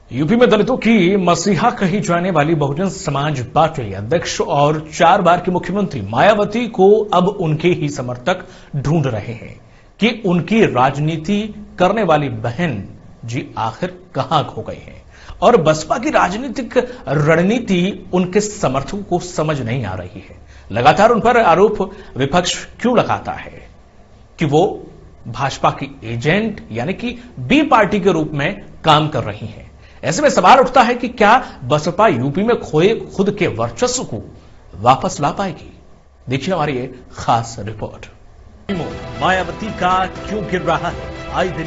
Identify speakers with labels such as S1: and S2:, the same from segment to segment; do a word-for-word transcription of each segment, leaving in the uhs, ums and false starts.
S1: UP में दलितों की मसीहा कही जाने वाली बहुजन समाज पार्टी अध्यक्ष और चार बार की मुख्यमंत्री मायावती को अब उनके ही समर्थक ढूंढ रहे हैं कि उनकी राजनीति करने वाली बहन जी आखिर कहां खो गई हैं और बसपा की राजनीतिक रणनीति उनके समर्थकों को समझ नहीं आ रही है। लगातार उन पर आरोप विपक्ष क्यों लगाता है कि वो भाजपा की एजेंट यानी कि बी पार्टी के रूप में काम कर रही हैं। ऐसे में सवाल उठता है कि क्या बसपा यूपी में खोए खुद के वर्चस्व को वापस ला पाएगी? देखिए हमारी ये खास रिपोर्ट। मायावती का क्यों गिर रहा है आए दिन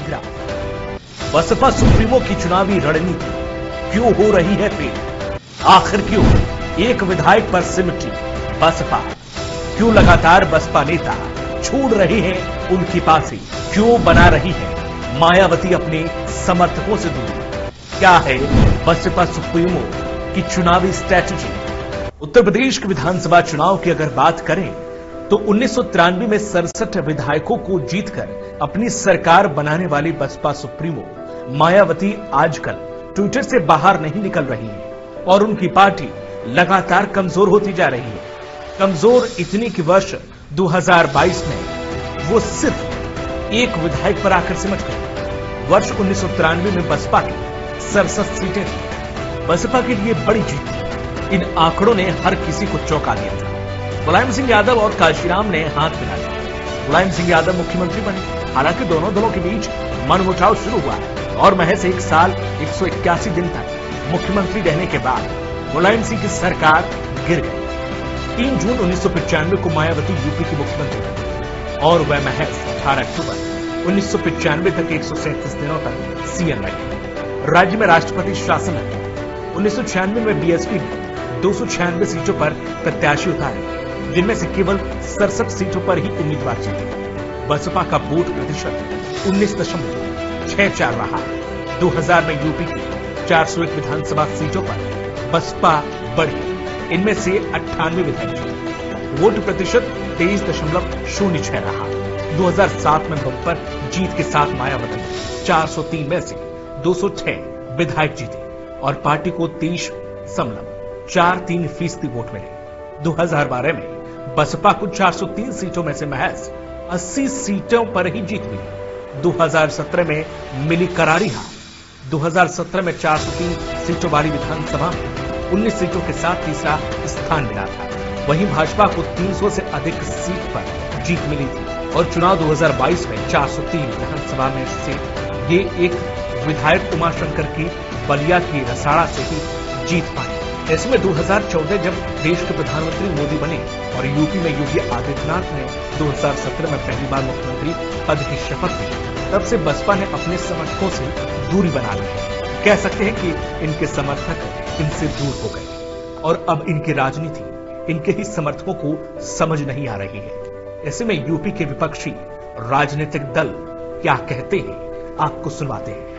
S1: ग्राफ? बसपा सुप्रीमो की चुनावी रणनीति क्यों हो रही है फेल? आखिर क्यों एक विधायक पर सिमटी बसपा? क्यों लगातार बसपा नेता छोड़ रहे हैं उनकी पासी? क्यों बना रही है मायावती अपने समर्थकों से दूरी? क्या है बसपा सुप्रीमो की चुनावी स्ट्रैटेजी? उत्तर प्रदेश के विधानसभा चुनाव की अगर बात करें तो उन्नीस सौ तिरानवे में सड़सठ विधायकों को जीतकर अपनी सरकार बनाने वाली बसपा सुप्रीमो मायावती आजकल ट्विटर से बाहर नहीं निकल रही है और उनकी पार्टी लगातार कमजोर होती जा रही है। कमजोर इतनी कि वर्ष दो हज़ार बाईस में वो सिर्फ एक विधायक पर आकर सिमट गए। वर्ष उन्नीस सौ तिरानवे में बसपा की सड़सठ सीटें थी। बसपा के लिए बड़ी जीत थी। इन आंकड़ों ने हर किसी को चौंका दिया था। मुलायम सिंह यादव और काशीराम ने हाथ मिलाया। मुलायम सिंह यादव मुख्यमंत्री बने। हालांकि दोनों दलों के बीच मनमुटाव शुरू हुआ और महज एक साल एक सौ इक्यासी दिन तक मुख्यमंत्री रहने के बाद मुलायम सिंह की सरकार गिर गई। तीन जून उन्नीस सौ पचानवे को मायावती यूपी की मुख्यमंत्री बनी और वह महज अठारह अक्टूबर उन्नीस सौ पचानवे तक एक सौ सैंतीस दिनों तक सीएम रही। राज्य में राष्ट्रपति शासन है। उन्नीस सौ छियानवे में बीएसपी ने दो सौ छियानवे सीटों पर प्रत्याशी उतारे, जिनमें से केवल सड़सठ सीटों पर ही उम्मीदवार जीते। बसपा का वोट प्रतिशत उन्नीस दशमलव छह चार रहा। दो हज़ार में यूपी की चार सौ एक विधानसभा सीटों पर बसपा बढ़ी। इनमें से अट्ठानवे विधायक जीते। वोट प्रतिशत तेईस दशमलव शून्य छह रहा। दो हज़ार सात में बम्पर जीत के साथ मायावती चार सौ तीन में से दो सौ छह विधायक जीते और पार्टी को तेईस दशमलव चार तीन फीसदी वोट मिले। दो हज़ार बारह में बसपा को चार सौ तीन सीटों में से महज अस्सी सीटों पर ही जीत मिली। दो हज़ार सत्रह में मिली करारी हार। दो हज़ार सत्रह में चार सौ तीन सीटों वाली विधानसभा में उन्नीस सीटों के साथ तीसरा स्थान मिला था। वहीं भाजपा को तीन सौ से अधिक सीट पर जीत मिली थी और चुनाव दो हज़ार बाईस में चार सौ तीन विधानसभा में से ये एक विधायक उमाशंकर की बलिया की रसाड़ा से ही जीत पाई। इसमें दो हज़ार चौदह जब देश के प्रधानमंत्री मोदी बने और यूपी में योगी आदित्यनाथ ने दो हज़ार सत्रह में पहली बार मुख्यमंत्री पद की शपथ ली, तब से बसपा ने अपने समर्थकों से दूरी बना ली है। कह सकते हैं कि इनके समर्थक इनसे दूर हो गए और अब इनकी राजनीति इनके ही समर्थकों को समझ नहीं आ रही है। ऐसे में यूपी के विपक्षी राजनीतिक दल क्या कहते हैं आपको सुनवाते हैं।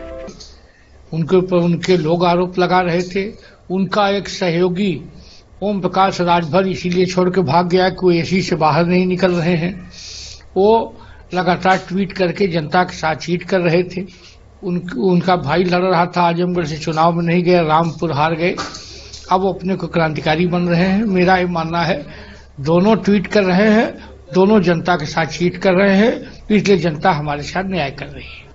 S2: उनके ऊपर उनके लोग आरोप लगा रहे थे। उनका एक सहयोगी ओम प्रकाश राजभर इसीलिए छोड़ के भाग गया कि वो एसी से बाहर नहीं निकल रहे हैं। वो लगातार ट्वीट करके जनता के साथ चीट कर रहे थे। उन, उनका भाई लड़ रहा था, आजमगढ़ से चुनाव में नहीं गए, रामपुर हार गए। अब वो अपने को क्रांतिकारी बन रहे हैं। मेरा ये मानना है दोनों ट्वीट कर रहे हैं, दोनों जनता के साथ चीट कर रहे हैं, इसलिए जनता हमारे साथ न्याय कर रही है।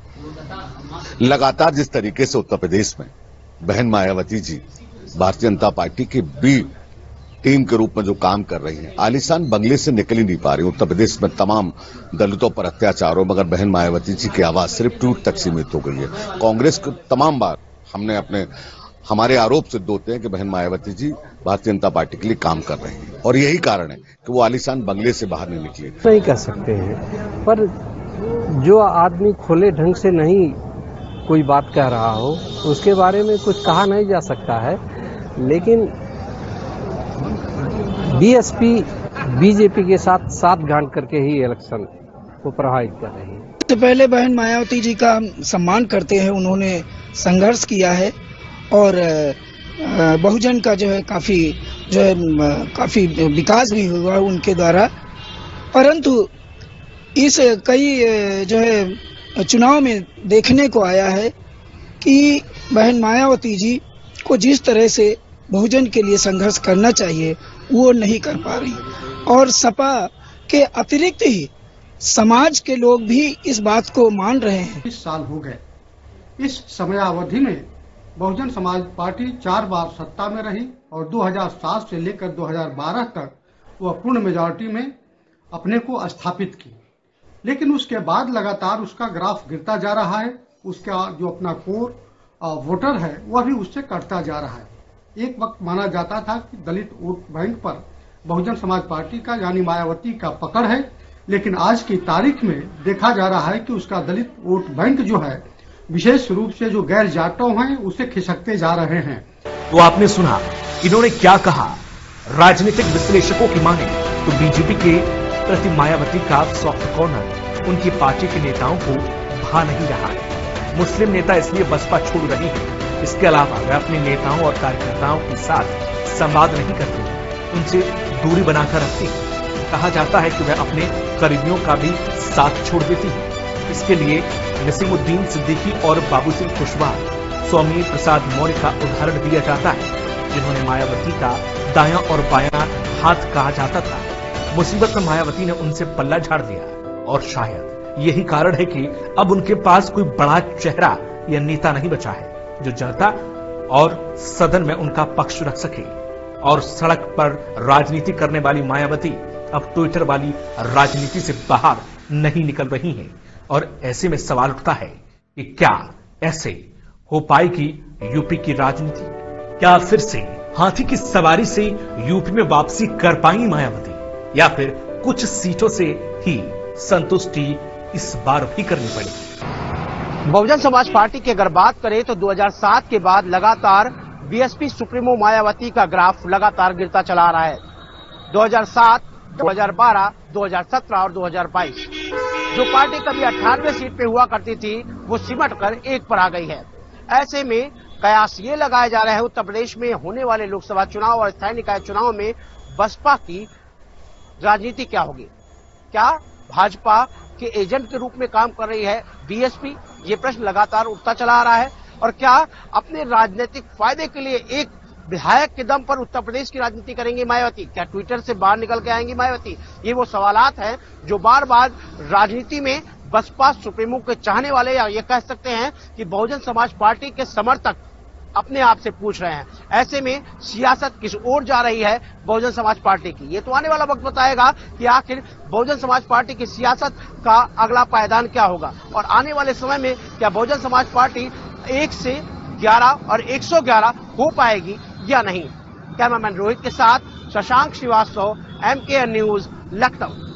S3: लगातार जिस तरीके से उत्तर प्रदेश में बहन मायावती जी भारतीय जनता पार्टी की बी टीम के रूप में जो काम कर रही हैं, आलीशान बंगले से निकल ही नहीं पा रही। उत्तर प्रदेश में तमाम दलितों पर अत्याचारों मगर बहन मायावती जी की आवाज सिर्फ ट्वीट तक सीमित हो गई है। कांग्रेस को तमाम बार हमने अपने हमारे आरोप सिद्ध होते हैं कि बहन मायावती जी भारतीय जनता पार्टी के लिए काम कर रही हैं और यही कारण है कि वो आलीशान बंगले से बाहर नहीं निकले।
S4: नहीं कह सकते हैं, पर जो आदमी खुले ढंग से नहीं कोई बात कह रहा हो उसके बारे में कुछ कहा नहीं जा सकता है। लेकिन बीएसपी बीजेपी के साथ साथ गांठ करके ही इलेक्शन को प्रभावित कर रही है।
S5: तो पहले बहन मायावती जी का सम्मान करते हैं। उन्होंने संघर्ष किया है और बहुजन का जो है काफी जो है काफी विकास भी हुआ उनके द्वारा। परंतु इस कई जो है चुनाव में देखने को आया है कि बहन मायावती जी को जिस तरह से बहुजन के लिए संघर्ष करना चाहिए वो नहीं कर पा रही, और सपा के अतिरिक्त ही समाज के लोग भी इस बात को मान रहे हैं।
S6: इस साल हो गए, इस समयावधि में बहुजन समाज पार्टी चार बार सत्ता में रही और दो हज़ार सात से लेकर दो हज़ार बारह तक वह पूर्ण मेजॉरिटी में अपने को स्थापित की, लेकिन उसके बाद लगातार उसका ग्राफ गिरता जा रहा है। उसका जो अपना कोर वोटर है वह भी उससे कटता जा रहा है। एक वक्त माना जाता था कि दलित वोट बैंक पर बहुजन समाज पार्टी का यानी मायावती का पकड़ है, लेकिन आज की तारीख में देखा जा रहा है कि उसका दलित वोट बैंक जो है विशेष रूप से जो गैर जाटों हैं उसे खिसकते जा रहे हैं।
S1: तो आपने सुना इन्होंने क्या कहा। राजनीतिक विश्लेषकों की माने तो बीजेपी के प्रति मायावती का सॉफ्ट कॉर्नर उनकी पार्टी के नेताओं को भा नहीं रहा है। मुस्लिम नेता इसलिए बसपा छोड़ रही है, इसके अलावा वे अपने नेताओं और कार्यकर्ताओं के साथ संवाद नहीं करते, उनसे दूरी बनाकर रखती है। कहा जाता है कि वह अपने करीबियों का भी साथ छोड़ देती है। इसके लिए नसीमुद्दीन सिद्दीकी और बाबू सिंह कुशवाहा, स्वामी प्रसाद मौर्य का उदाहरण दिया जाता है, जिन्होंने मायावती का दायां और बायां हाथ कहा जाता था। मुसीबत में मायावती ने उनसे पल्ला झाड़ दिया और शायद यही कारण है कि अब उनके पास कोई बड़ा चेहरा या नेता नहीं बचा है जो जनता और सदन में उनका पक्ष रख सके। और सड़क पर राजनीति करने वाली मायावती अब ट्विटर वाली राजनीति से बाहर नहीं निकल रही हैं। और ऐसे में सवाल उठता है कि क्या ऐसे हो पाएगी यूपी की राजनीति? क्या फिर से हाथी की सवारी से यूपी में वापसी कर पाएंगी मायावती, या फिर कुछ सीटों से ही संतुष्टि इस बार भी करनी पड़ेगी?
S7: बहुजन समाज पार्टी की अगर बात करें तो दो हज़ार सात के बाद लगातार बीएसपी सुप्रीमो मायावती का ग्राफ लगातार गिरता चला रहा है। दो हज़ार सात, दो हज़ार बारह, दो हज़ार सत्रह और दो हज़ार बाईस जो पार्टी कभी अट्ठानवे सीट पे हुआ करती थी वो सिमट कर एक पर आ गई है। ऐसे में कयास ये लगाया जा रहा है उत्तर प्रदेश में होने वाले लोकसभा चुनाव और स्थानीय निकाय चुनाव में बसपा की राजनीति क्या होगी? क्या भाजपा के एजेंट के रूप में काम कर रही है बीएसपी? ये प्रश्न लगातार उठता चला आ रहा है। और क्या अपने राजनीतिक फायदे के लिए एक विधायक के दम पर उत्तर प्रदेश की राजनीति करेंगी मायावती? क्या ट्विटर से बाहर निकल के आएंगी मायावती? ये वो सवालात हैं जो बार बार राजनीति में बसपा सुप्रीमो के चाहने वाले या ये कह सकते हैं कि बहुजन समाज पार्टी के समर्थक अपने आप से पूछ रहे हैं। ऐसे में सियासत किस ओर जा रही है बहुजन समाज पार्टी की, ये तो आने वाला वक्त बताएगा कि आखिर बहुजन समाज पार्टी की सियासत का अगला पायदान क्या होगा। और आने वाले समय में क्या बहुजन समाज पार्टी एक से ग्यारह और एक सौ ग्यारह हो पाएगी या नहीं? कैमरामैन रोहित के साथ Shashank Srivastava, M K N news, Lucknow.